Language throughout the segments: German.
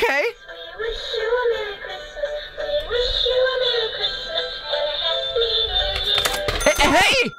Okay. Hey!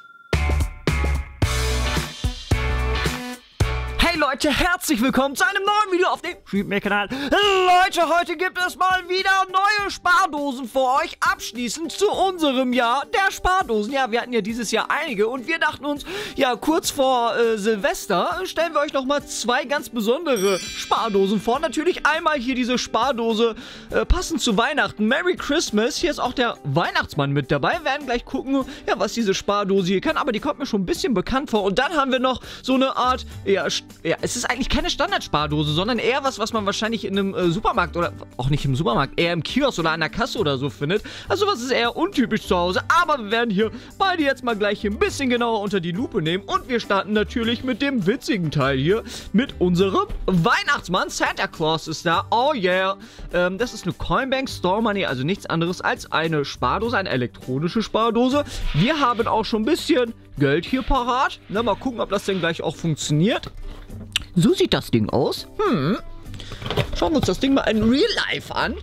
Hey Leute, herzlich willkommen zu einem neuen Video auf dem Streetmail-Kanal. Leute, heute gibt es mal wieder neue Spardosen für euch, abschließend zu unserem Jahr der Spardosen. Ja, wir hatten ja dieses Jahr einige und wir dachten uns, ja, kurz vor Silvester stellen wir euch nochmal zwei ganz besondere Spardosen vor. Natürlich einmal hier diese Spardose passend zu Weihnachten, Merry Christmas. Hier ist auch der Weihnachtsmann mit dabei. Wir werden gleich gucken, ja, was diese Spardose hier kann, aber die kommt mir schon ein bisschen bekannt vor. Und dann haben wir noch so eine Art, ja, es ist eigentlich keine Standardspardose, sondern eher was man wahrscheinlich in einem Supermarkt oder auch nicht im Supermarkt, eher im Kiosk oder an der Kasse oder so findet. Also was ist eher untypisch zu Hause, aber wir werden hier beide jetzt mal gleich hier ein bisschen genauer unter die Lupe nehmen und wir starten natürlich mit dem witzigen Teil hier, mit unserem Weihnachtsmann. Santa Claus ist da, oh yeah. Das ist eine Coinbank Store Money, also nichts anderes als eine Spardose, eine elektronische Spardose. Wir haben auch schon ein bisschen Geld hier parat. Na, mal gucken, ob das denn gleich auch funktioniert. So sieht das Ding aus. Schauen wir uns das Ding mal in Real Life an.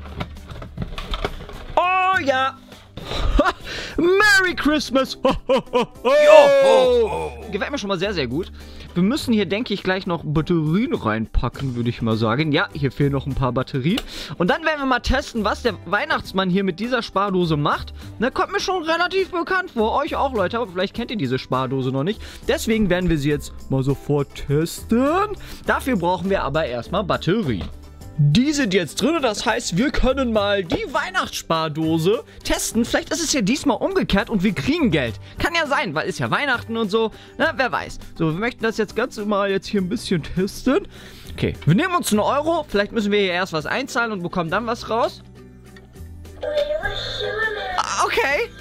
Oh ja. Merry Christmas. Gefällt mir schon mal sehr, sehr gut. Wir müssen hier, denke ich, gleich noch Batterien reinpacken, würde ich mal sagen. Ja, hier fehlen noch ein paar Batterien. Und dann werden wir mal testen, was der Weihnachtsmann hier mit dieser Spardose macht. Da kommt mir schon relativ bekannt vor. Euch auch, Leute. Aber vielleicht kennt ihr diese Spardose noch nicht. Deswegen werden wir sie jetzt mal sofort testen. Dafür brauchen wir aber erstmal Batterien. Die sind jetzt drin, das heißt, wir können mal die Weihnachtsspardose testen. Vielleicht ist es ja diesmal umgekehrt und wir kriegen Geld. Kann ja sein, weil ist ja Weihnachten und so. Na, wer weiß. So, wir möchten das jetzt ganz mal jetzt hier ein bisschen testen. Okay, wir nehmen uns einen Euro. Vielleicht müssen wir hier erst was einzahlen und bekommen dann was raus. Okay.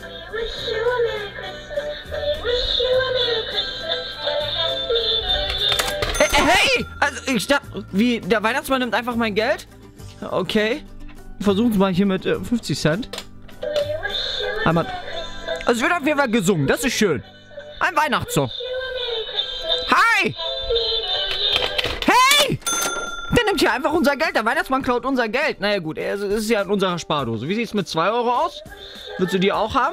Hey! Also, ich dachte, wie, der Weihnachtsmann nimmt einfach mein Geld? Okay. Versuchen wir mal hier mit 50 Cent. Einmal. Also, es wird auf jeden Fall gesungen. Das ist schön. Ein Weihnachtssong. Hi! Hey! Der nimmt hier einfach unser Geld. Der Weihnachtsmann klaut unser Geld. Naja, gut. Es ist ja in unserer Spardose. Wie sieht es mit 2 Euro aus? Würdest du die auch haben?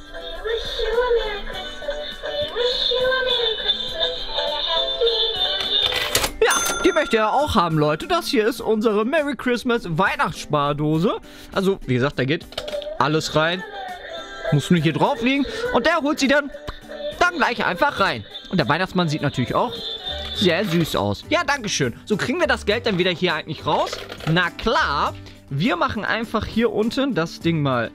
Die möchte er auch haben, Leute. Das hier ist unsere Merry Christmas Weihnachtsspardose. Also, wie gesagt, da geht alles rein. Muss nur hier drauf liegen. Und der holt sie dann gleich einfach rein. Und der Weihnachtsmann sieht natürlich auch sehr süß aus. Ja, dankeschön. So kriegen wir das Geld dann wieder hier eigentlich raus. Na klar. Wir machen einfach hier unten das Ding mal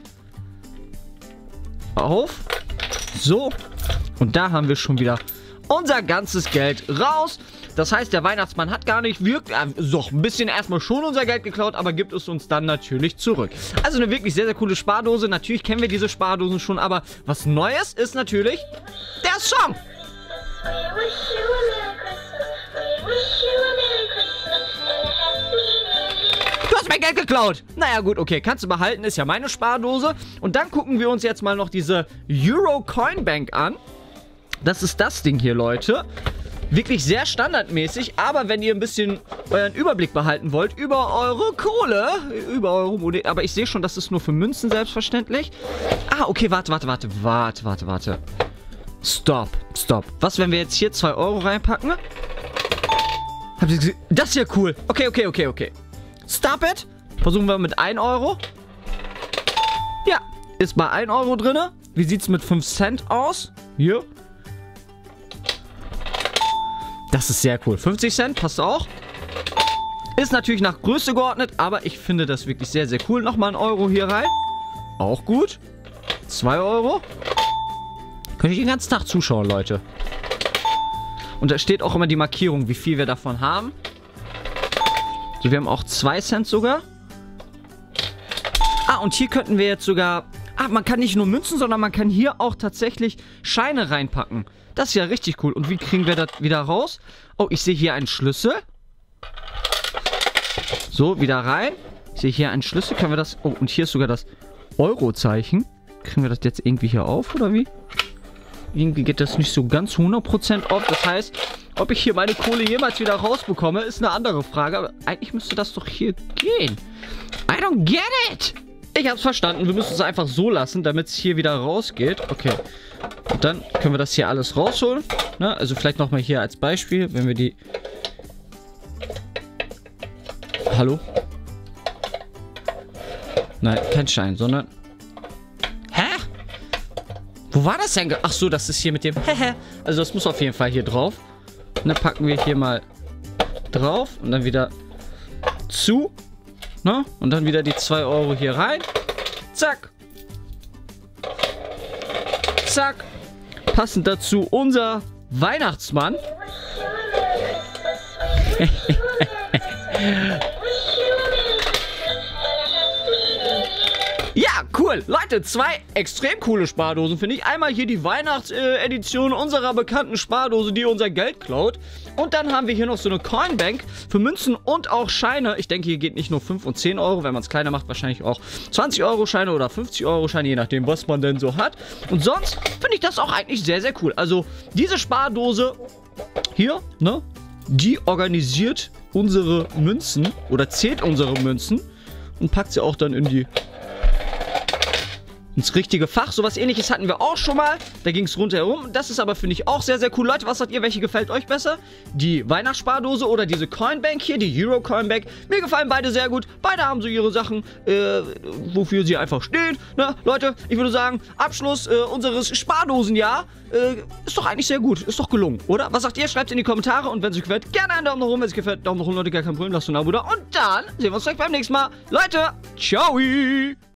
auf. So. Und da haben wir schon wieder unser ganzes Geld raus. Das heißt, der Weihnachtsmann hat gar nicht wirklich, doch ein bisschen erstmal schon unser Geld geklaut, aber gibt es uns dann natürlich zurück. Also eine wirklich sehr, sehr coole Spardose. Natürlich kennen wir diese Spardosen schon, aber was Neues ist natürlich der Song. Du hast mein Geld geklaut. Naja gut, okay, kannst du behalten, ist ja meine Spardose. Und dann gucken wir uns jetzt mal noch diese Euro Coinbank an. Das ist das Ding hier, Leute. Wirklich sehr standardmäßig, aber wenn ihr ein bisschen euren Überblick behalten wollt über eure Kohle, über eure Moneten, aber ich sehe schon, das ist nur für Münzen selbstverständlich. Ah, okay, warte. Stopp. Was, wenn wir jetzt hier 2 Euro reinpacken? Habt ihr gesehen? Das ist ja cool. Okay. Stop it. Versuchen wir mit 1 Euro. Ja, ist bei 1 Euro drin. Wie sieht es mit 5 Cent aus? Hier. Das ist sehr cool. 50 Cent, passt auch. Ist natürlich nach Größe geordnet, aber ich finde das wirklich sehr, sehr cool. Nochmal 1 Euro hier rein. Auch gut. 2 Euro. Könnte ich den ganzen Tag zuschauen, Leute. Und da steht auch immer die Markierung, wie viel wir davon haben. So, wir haben auch 2 Cent sogar. Ah, und hier könnten wir jetzt sogar... Ah, man kann nicht nur Münzen, sondern man kann hier auch tatsächlich Scheine reinpacken. Das ist ja richtig cool. Und wie kriegen wir das wieder raus? Oh, ich sehe hier einen Schlüssel. So, wieder rein. Ich sehe hier einen Schlüssel. Können wir das... Oh, und hier ist sogar das Euro-Zeichen. Kriegen wir das jetzt irgendwie hier auf, oder wie? Irgendwie geht das nicht so ganz 100% auf. Das heißt, Ob ich hier meine Kohle jemals wieder rausbekomme, ist eine andere Frage. Aber eigentlich müsste das doch hier gehen. I don't get it. Ich hab's verstanden. Wir müssen es einfach so lassen, damit es hier wieder rausgeht. Okay. Und dann können wir das hier alles rausholen. Ne? Also vielleicht nochmal hier als Beispiel, wenn wir die... Hallo? Nein, kein Schein, sondern... Hä? Wo war das denn? Ach so, das ist hier mit dem... Also das muss auf jeden Fall hier drauf. Und dann packen wir hier mal drauf und dann wieder zu. Ne? Und dann wieder die 2 Euro hier rein. Zack. Zack. Passend dazu unser Weihnachtsmann. Ja, cool. Leute, 2 extrem coole Spardosen, finde ich. Einmal hier die Weihnachtsedition unserer bekannten Spardose, die unser Geld klaut. Und dann haben wir hier noch so eine Coinbank für Münzen und auch Scheine. Ich denke, hier geht nicht nur 5 und 10 Euro. Wenn man es kleiner macht, wahrscheinlich auch 20-Euro-Scheine oder 50-Euro-Scheine, je nachdem, was man denn so hat. Und sonst finde ich das auch eigentlich sehr, sehr cool. Also, diese Spardose hier, ne, die organisiert unsere Münzen oder zählt unsere Münzen und packt sie auch dann ins richtige Fach. Sowas Ähnliches hatten wir auch schon mal. Da ging es rundherum. Das ist aber, finde ich, auch sehr, sehr cool. Leute, was sagt ihr? Welche gefällt euch besser? Die Weihnachtsspardose oder diese Coinbank hier, die Euro Coinbank? Mir gefallen beide sehr gut. Beide haben so ihre Sachen, wofür sie einfach stehen. Na, Leute, ich würde sagen, Abschluss unseres Spardosenjahr ist doch eigentlich sehr gut. Ist doch gelungen, oder? Was sagt ihr? Schreibt es in die Kommentare. Und wenn es euch gefällt, gerne einen Daumen nach oben. Wenn es gefällt, Daumen nach oben, Leute, gar kein Problem. Lasst ein Abo da. Und dann sehen wir uns gleich beim nächsten Mal. Leute, ciao!